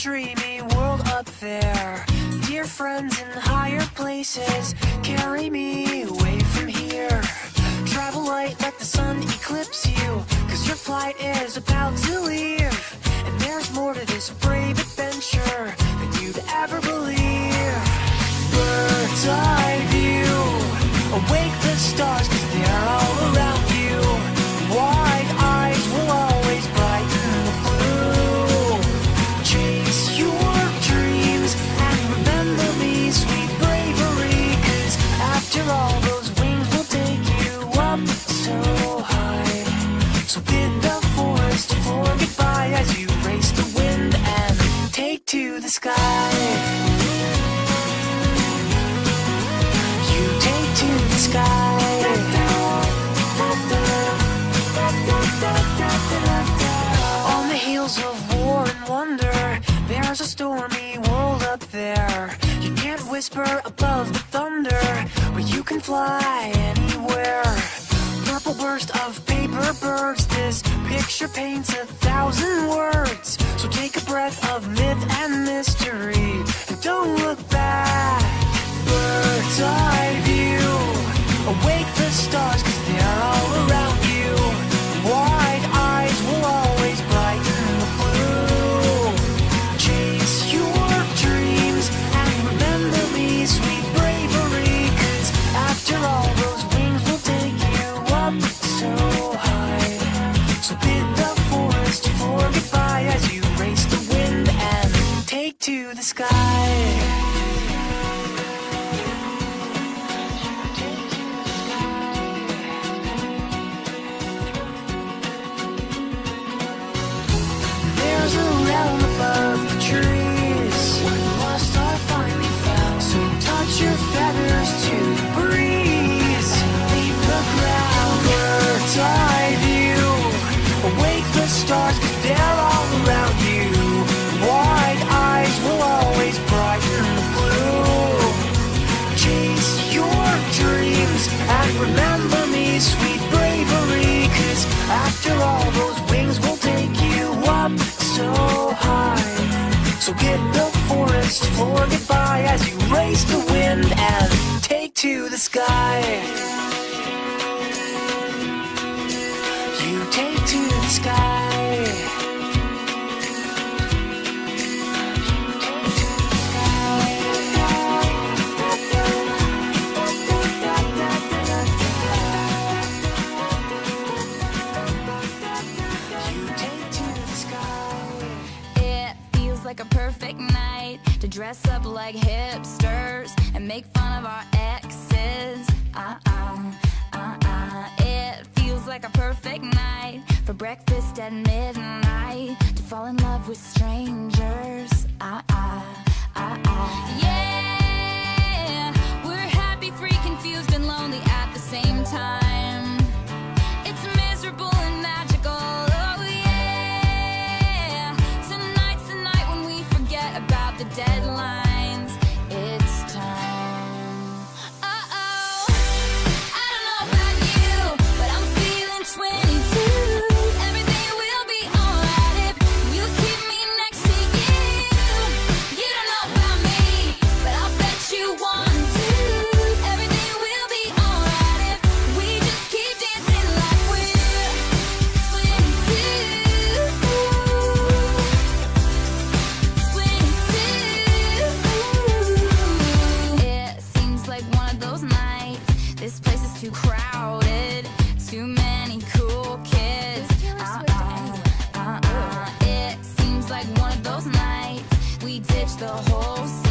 dreamy world up there. Dear friends in higher places, carry me away from here. Travel light, let the sun eclipse you, 'cause your flight is about to leave. And there's more to this brave adventure than you'd ever believe. Bird's eye view, awake the stars 'cause they're all around you. Wide eyes will always brighten the blue. Chase your dreams and remember me, sweet bravery, 'cause after all those wings will take you up so high. So bid the forest for goodbye as you race the wind and take to the sky. You take to the sky. On the heels of war and wonder, there's a stormy world up there. You can't whisper above the thunder, but you can fly anywhere. Purple burst of paper birds, this picture paints 1,000 words. So take a breath of myth and mystery and don't look back. Bird's eye view, awake the stars 'cause they're all around you. Wide eyes will always brighten the blue. Chase your dreams and remember me, sweet bravery, 'cause after all those wings will take you up so high. So bid the forest for goodbye as you race the wind and take to the sky. There's a realm above the trees where lost are finally found. So touch your feathers to the breeze, leave the ground. Bird's eye view, awake the stars 'cause they're all around you. Wide eyes will always brighten the blue. Chase your dreams and remember me, sweet bravery, 'cause after all those wings will take you up so high. So bid the forest for goodbye as you race the wind and take to the sky. You take to the sky. Like a perfect night to dress up like hipsters and make fun of our exes. It feels like a perfect night for breakfast at midnight, to fall in love with strangers. Yeah, we're happy, free, confused, and lonely at the same time. It's miserable and magical. About the deadlines, it's time. I don't know about you, but I'm feeling 22. Everything will be alright if you keep me next to you. You don't know about me, but I'll bet you want to. Everything will be alright if we just keep dancing like we're 22. This place is too crowded, too many cool kids. It seems like one of those nights we ditch the whole scene.